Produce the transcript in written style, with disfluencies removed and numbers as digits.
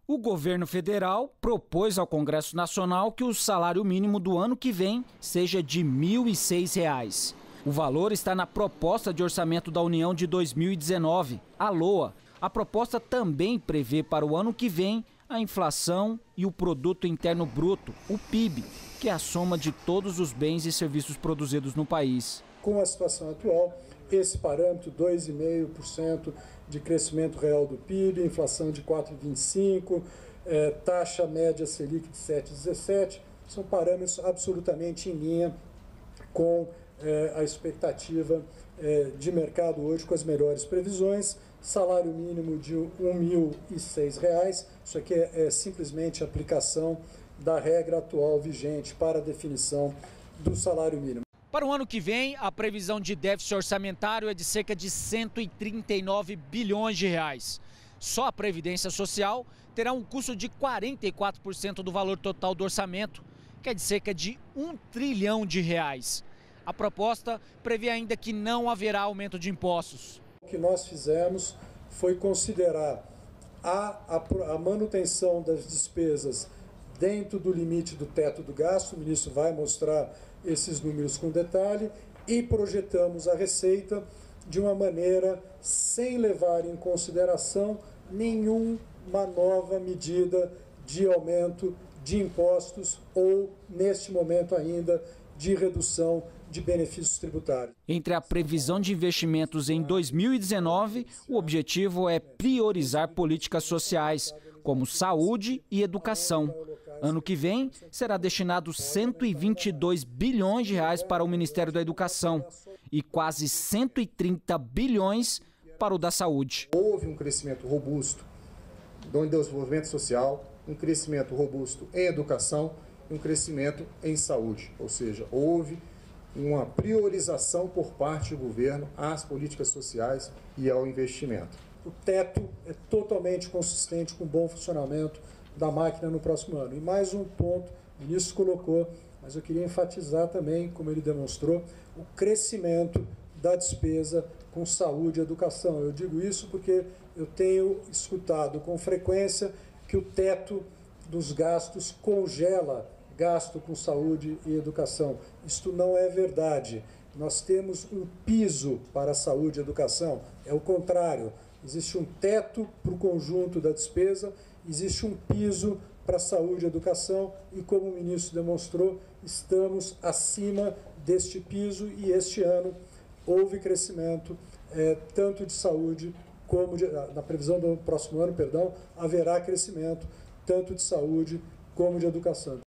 O governo federal propôs ao Congresso Nacional que o salário mínimo do ano que vem seja de R$ 1.006. O valor está na proposta de orçamento da União de 2019, a LOA. A proposta também prevê para o ano que vem a inflação e o Produto Interno Bruto, o PIB, que é a soma de todos os bens e serviços produzidos no país. Com a situação atual, esse parâmetro, 2,5% de crescimento real do PIB, inflação de 4,25%, taxa média Selic de 7,17%, são parâmetros absolutamente em linha com a expectativa de mercado hoje, com as melhores previsões. Salário mínimo de R$ 1.006, isso aqui é simplesmente a aplicação da regra atual vigente para a definição do salário mínimo. Para o ano que vem, a previsão de déficit orçamentário é de cerca de 139 bilhões de reais. Só a Previdência Social terá um custo de 44% do valor total do orçamento, que é de cerca de R$ 1 trilhão. A proposta prevê ainda que não haverá aumento de impostos. O que nós fizemos foi considerar a manutenção das despesas dentro do limite do teto do gasto, o ministro vai mostrar esses números com detalhe, e projetamos a receita de uma maneira sem levar em consideração nenhuma nova medida de aumento de impostos ou, neste momento ainda, de redução de benefícios tributários. Entre a previsão de investimentos em 2019, o objetivo é priorizar políticas sociais, como saúde e educação. Ano que vem, será destinado 122 bilhões de reais para o Ministério da Educação e quase 130 bilhões para o da saúde. Houve um crescimento robusto no desenvolvimento social, um crescimento robusto em educação e um crescimento em saúde, ou seja, houve uma priorização por parte do governo às políticas sociais e ao investimento. O teto é totalmente consistente com o bom funcionamento da máquina no próximo ano. E mais um ponto, o ministro colocou, mas eu queria enfatizar também, como ele demonstrou, o crescimento da despesa com saúde e educação. Eu digo isso porque eu tenho escutado com frequência que o teto dos gastos congela gasto com saúde e educação. Isto não é verdade. Nós temos um piso para a saúde e educação. É o contrário. Existe um teto para o conjunto da despesa, existe um piso para a saúde e educação e, como o ministro demonstrou, estamos acima deste piso e este ano houve crescimento tanto de saúde como na previsão do próximo ano, haverá crescimento tanto de saúde como de educação.